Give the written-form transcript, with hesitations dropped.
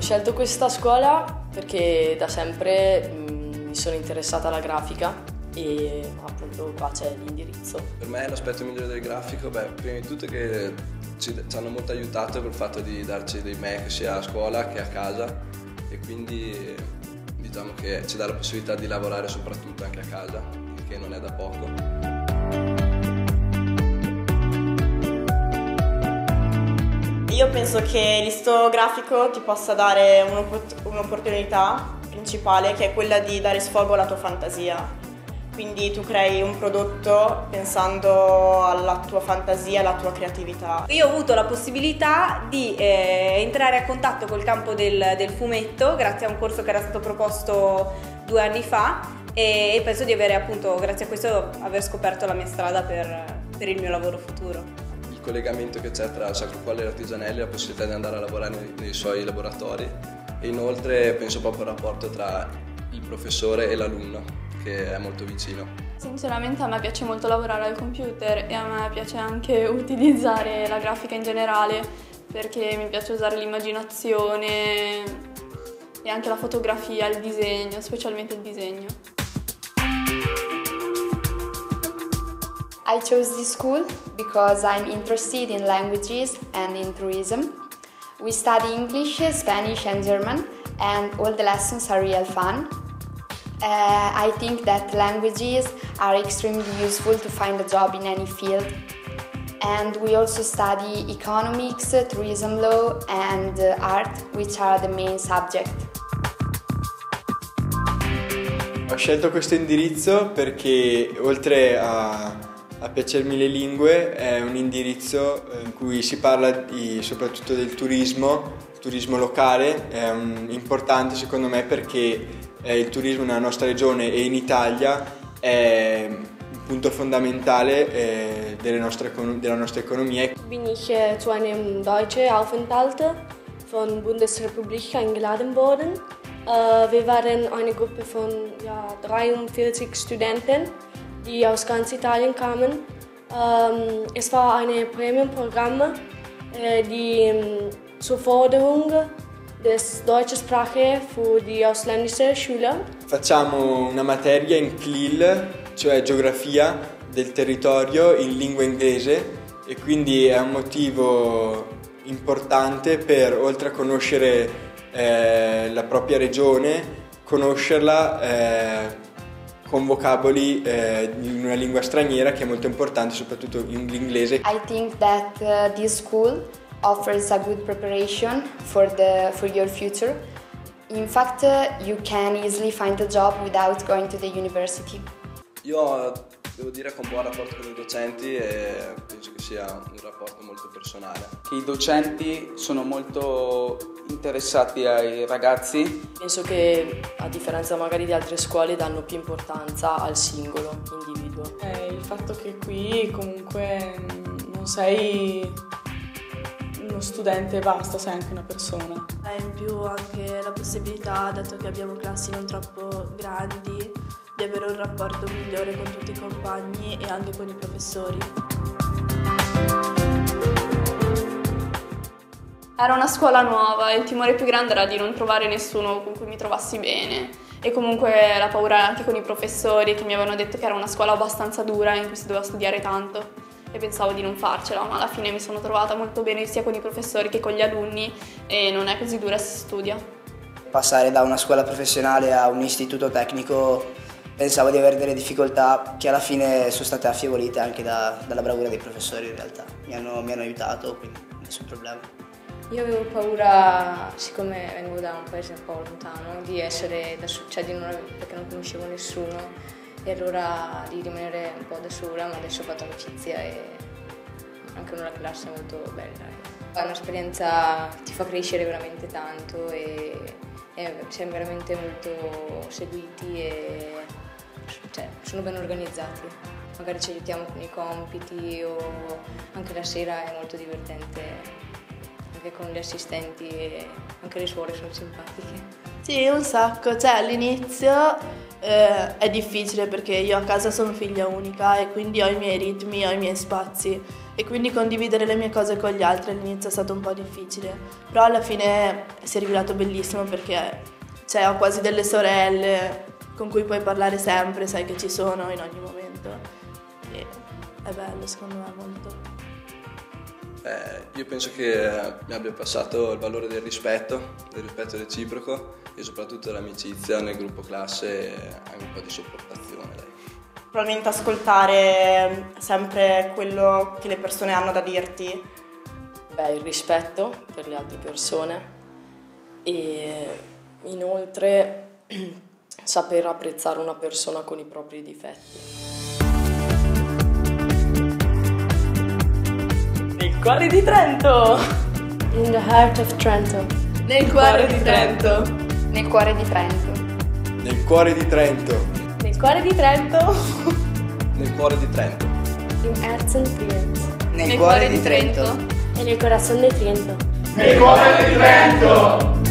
scelto questa scuola perché da sempre mi sono interessata alla grafica e appunto qua c'è l'indirizzo. Per me l'aspetto migliore del grafico, prima di tutto che ci hanno molto aiutato per il fatto di darci dei Mac sia a scuola che a casa e quindi diciamo che ci dà la possibilità di lavorare soprattutto anche a casa, che non è da poco. Io penso che l'istituto grafico ti possa dare un'opportunità principale, che è quella di dare sfogo alla tua fantasia. Quindi tu crei un prodotto pensando alla tua fantasia, alla tua creatività. Io ho avuto la possibilità di entrare a contatto col campo del fumetto grazie a un corso che era stato proposto 2 anni fa e penso di avere appunto, grazie a questo, aver scoperto la mia strada per il mio lavoro futuro. Il collegamento che c'è tra il Sacro Cuore e l'Artigianelli, la possibilità di andare a lavorare nei suoi laboratori e inoltre penso proprio al rapporto tra il professore e l'alunno, che è molto vicino. Sinceramente a me piace molto lavorare al computer e a me piace anche utilizzare la grafica in generale perché mi piace usare l'immaginazione e anche la fotografia, il disegno, specialmente il disegno. I chose this school because I'm interested in languages and in tourism. We study English, Spanish and German and all the lessons are real fun. I think that languages are extremely useful to find a job in any field. And we also study economics, tourism law and art, which are the main subject. Ho scelto questo indirizzo perché oltre a piacermi le lingue è un indirizzo in cui si parla soprattutto del turismo locale, è importante secondo me perché il turismo nella nostra regione e in Italia è un punto fondamentale della nostra economia. Bin ich zu einem deutschen Aufenthalt von Bundesrepublik eingeladen worden. Wir waren eine Gruppe von 43 Studenten, die aus ganz Italien kamen. Es war ein Premium-Programm, die zur Förderung des deutschen Sprache für die ausländischen Schüler. Facciamo una materia in CLIL, cioè geografia del territorio in lingua inglese e quindi è un motivo importante per, oltre a conoscere la propria regione, conoscerla con vocaboli in una lingua straniera che è molto importante, soprattutto in l'inglese. I think that this school offers a good preparation for your future. In fact, you can easily find a job without going to the university. Io devo dire che ho un buon rapporto con i docenti e penso che sia un rapporto molto personale. I docenti sono molto interessati ai ragazzi. Penso che a differenza magari di altre scuole danno più importanza al singolo individuo. Il fatto che qui comunque non sei uno studente e basta, sei anche una persona. In più anche la possibilità, dato che abbiamo classi non troppo grandi, di avere un rapporto migliore con tutti i compagni e anche con i professori. Era una scuola nuova e il timore più grande era di non trovare nessuno con cui mi trovassi bene e comunque la paura anche con i professori che mi avevano detto che era una scuola abbastanza dura in cui si doveva studiare tanto e pensavo di non farcela, ma alla fine mi sono trovata molto bene sia con i professori che con gli alunni e non è così dura, si studia. Passare da una scuola professionale a un istituto tecnico pensavo di avere delle difficoltà che alla fine sono state affievolite anche dalla bravura dei professori in realtà. Mi hanno aiutato, quindi nessun problema. Io avevo paura, siccome vengo da un paese un po' lontano, di essere perché non conoscevo nessuno e allora di rimanere un po' da sola, ma adesso ho fatto amicizia e anche una classe molto bella. È un'esperienza che ti fa crescere veramente tanto e siamo veramente molto seguiti e sono ben organizzati. Magari ci aiutiamo con i compiti o anche la sera è molto divertente. Anche con gli assistenti e anche le suore sono simpatiche. Sì, un sacco, all'inizio è difficile perché io a casa sono figlia unica e quindi ho i miei ritmi, ho i miei spazi, e quindi condividere le mie cose con gli altri all'inizio è stato un po' difficile, però alla fine si è rivelato bellissimo perché ho quasi delle sorelle con cui puoi parlare sempre, sai che ci sono in ogni momento e è bello secondo me molto. Io penso che mi abbia passato il valore del rispetto reciproco e soprattutto dell'amicizia nel gruppo classe e anche un po' di sopportazione. Dai. Probabilmente ascoltare sempre quello che le persone hanno da dirti. Il rispetto per le altre persone e inoltre saper apprezzare una persona con i propri difetti. Nel cuore di Trento! In the heart of Trento. Nel cuore di Trento! Nel cuore di Trento. Nel cuore di Trento. Nel cuore di Trento! Nel cuore di Trento. Im Herzen Triens. Nel cuore di Trento. En el corazón de Trento. Nel cuore di Trento!